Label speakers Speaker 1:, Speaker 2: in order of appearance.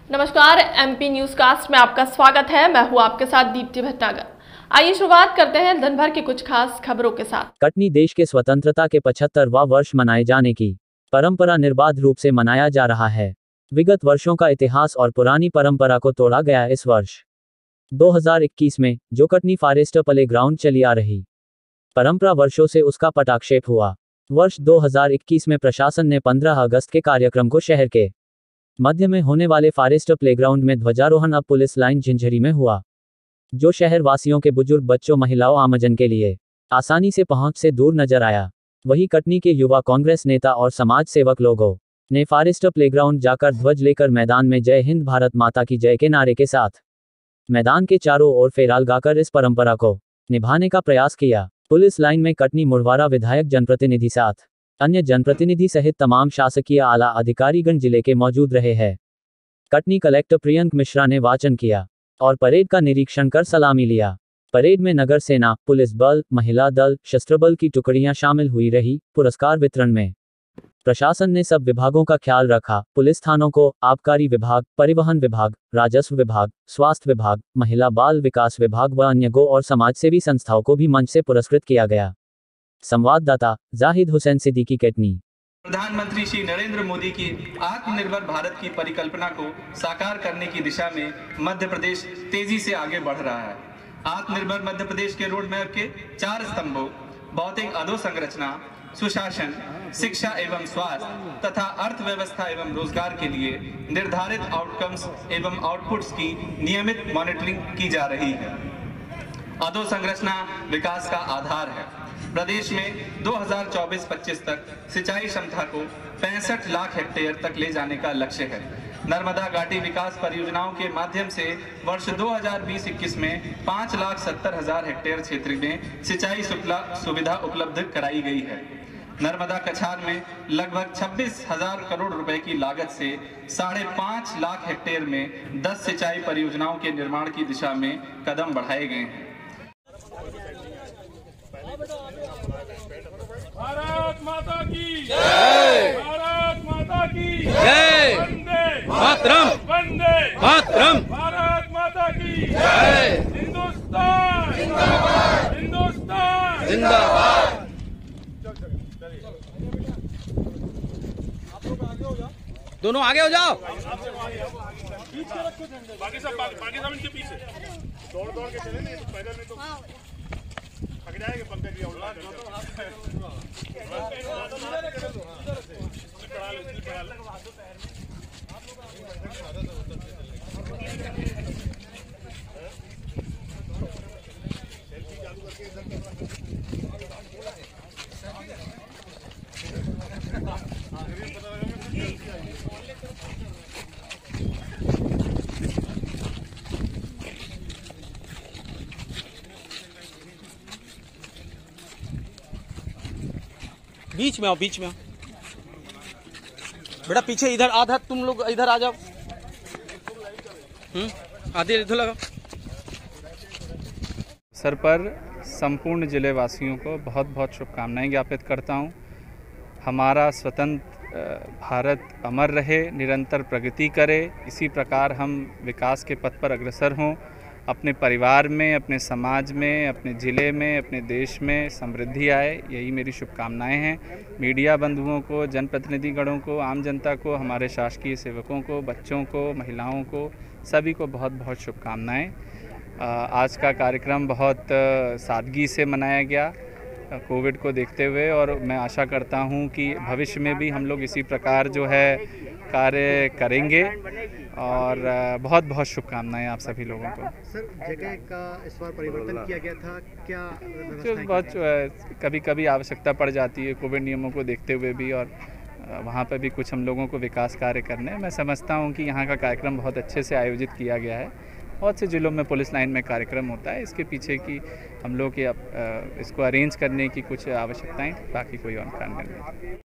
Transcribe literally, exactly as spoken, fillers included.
Speaker 1: नमस्कार, MP news cast में आपका स्वागत है। मैं हूं आपके साथ दीप्ति भटनागर। आइए शुरुआत करते हैं दिन भर की कुछ खास खबरों के साथ।
Speaker 2: कटनी देश के स्वतंत्रता के पचहत्तरवां वर्ष मनाए जाने की परंपरा निर्बाध रूप से मनाया जा रहा है। विगत वर्षों का इतिहास और पुरानी परंपरा को तोड़ा गया इस वर्ष दो हज़ार इक्कीस में, जो कटनी फॉरेस्ट प्ले ग्राउंड चली आ रही परंपरा वर्षों से उसका पटाक्षेप हुआ। वर्ष दो हज़ार इक्कीस में प्रशासन ने पंद्रह अगस्त के कार्यक्रम को शहर के मध्य में होने वाले फॉरेस्ट प्लेग्राउंड में ध्वजारोहण अब पुलिस लाइन झिंझरी में हुआ, जो शहर वासियों के बुजुर्ग, बच्चों, महिलाओं, आमजन के लिए आसानी से पहुंच से दूर नजर आया। वहीं कटनी के युवा कांग्रेस नेता और समाज सेवक लोगों ने फॉरेस्ट प्लेग्राउंड जाकर ध्वज लेकर मैदान में जय हिंद, भारत माता की जय के नारे के साथ मैदान के चारों ओर फेराल गाकर इस परंपरा को निभाने का प्रयास किया। पुलिस लाइन में कटनी मुड़वारा विधायक, जनप्रतिनिधि साथ अन्य जनप्रतिनिधि सहित तमाम शासकीय आला अधिकारीगण जिले के मौजूद रहे हैं। कटनी कलेक्टर प्रियंक मिश्रा ने वाचन किया और परेड का निरीक्षण कर सलामी लिया। परेड में नगर सेना, पुलिस बल, महिला दल, शस्त्र बल की टुकड़ियां शामिल हुई रही। पुरस्कार वितरण में प्रशासन ने सब विभागों का ख्याल रखा। पुलिस थानों को आबकारी विभाग, परिवहन विभाग, राजस्व विभाग, स्वास्थ्य विभाग, महिला बाल विकास विभाग व अन्य गो और समाजसेवी संस्थाओं को भी मंच से पुरस्कृत किया गया। संवाददाता जाहिद हुसैन सिद्दीकी, कटनी।
Speaker 3: प्रधानमंत्री श्री नरेंद्र मोदी की आत्मनिर्भर भारत की परिकल्पना को साकार करने की दिशा में मध्य प्रदेश तेजी से आगे बढ़ रहा है। आत्मनिर्भर मध्य प्रदेश के रोड मैप के चार स्तंभों भौतिक अधोसंरचना, सुशासन, शिक्षा एवं स्वास्थ्य तथा अर्थव्यवस्था एवं रोजगार के लिए निर्धारित आउटकम्स एवं आउटपुट्स की नियमित मॉनिटरिंग की जा रही है। अधोसंरचना विकास का आधार है। प्रदेश में दो हज़ार चौबीस पच्चीस तक सिंचाई क्षमता को पैंसठ लाख हेक्टेयर तक ले जाने का लक्ष्य है। नर्मदा घाटी विकास परियोजनाओं के माध्यम से वर्ष दो हज़ार बीस इक्कीस में पाँच लाख सत्तर हजार हेक्टेयर क्षेत्र में सिंचाई सुविधा उपलब्ध कराई गई है। नर्मदा कछार में लगभग छब्बीस हजार करोड़ रुपए की लागत से साढ़े पाँच लाख हेक्टेयर में दस सिंचाई परियोजनाओं के निर्माण की दिशा में कदम बढ़ाए गए हैं।
Speaker 4: भारत माता की जय, भारत माता की जय, वंदे मातरम, वंदे मातरम, भारत माता की जय, हिंदुस्तान जिंदाबाद, हिंदुस्तान जिंदाबाद।
Speaker 5: दोनों आगे हो जाओ।
Speaker 4: बाकी सब बाकी सब इनके पीछे दौड़ दौड़ के चले, नहीं पैदल नहीं तो थक जाएंगे। पंकज जी
Speaker 5: बीच में आओ, बीच में आओ बेटा, पीछे इधर आधा, तुम लोग इधर आ जाओ। हम्म आधे इधर लगाओ।
Speaker 6: सर पर संपूर्ण जिले वासियों को बहुत बहुत शुभकामनाएं ज्ञापित करता हूं। हमारा स्वतंत्र भारत अमर रहे, निरंतर प्रगति करे, इसी प्रकार हम विकास के पथ पर अग्रसर हों। अपने परिवार में, अपने समाज में, अपने ज़िले में, अपने देश में समृद्धि आए, यही मेरी शुभकामनाएं हैं। मीडिया बंधुओं को, जनप्रतिनिधिगणों को, आम जनता को, हमारे शासकीय सेवकों को, बच्चों को, महिलाओं को, सभी को बहुत बहुत शुभकामनाएं। आज का कार्यक्रम बहुत सादगी से मनाया गया कोविड को देखते हुए, और मैं आशा करता हूं कि भविष्य में भी हम लोग इसी प्रकार जो है कार्य करेंगे, और बहुत बहुत शुभकामनाएं आप सभी लोगों को।
Speaker 7: सर, जगह का इस बार परिवर्तन किया गया था क्या?
Speaker 6: जो बहुत कभी कभी आवश्यकता पड़ जाती है कोविड नियमों को देखते हुए भी, और वहाँ पर भी कुछ हम लोगों को विकास कार्य करने। मैं समझता हूँ कि यहाँ का कार्यक्रम बहुत अच्छे से आयोजित किया गया है। बहुत से जिलों में पुलिस लाइन में कार्यक्रम होता है, इसके पीछे की हम लोग के इसको अरेंज करने की कुछ आवश्यकताएं, बाकी कोई और कारण नहीं।